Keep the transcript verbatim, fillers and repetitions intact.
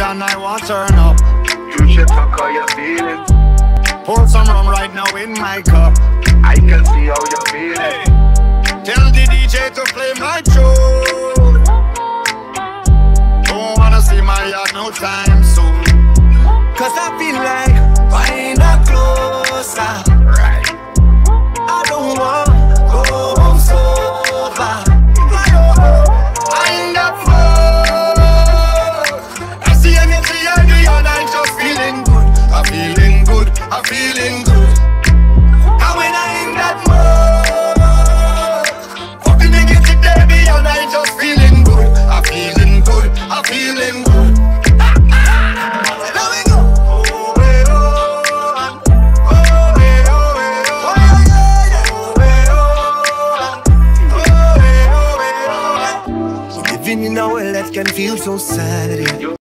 and I want turn up. You should talk how you're feeling. Pour some rum right now in my cup. I can see how you're feeling. Tell the D J to play my tune. Don't wanna see my yard no time soon. Cause I feel like buying her closer. Right. I don't want go home sober. I'm the flow. I see energy on the and I'm just feeling good. I'm feeling good, I'm feeling good. And when I'm in that mode, fuck the negative baby and I'm just feeling good. I'm feeling good, I'm feeling good. Now we go. Oh, eh, oh, oh, eh, oh, eh, oh, oh, eh, oh, eh, oh, eh, oh. Living in a world that can feel so sad.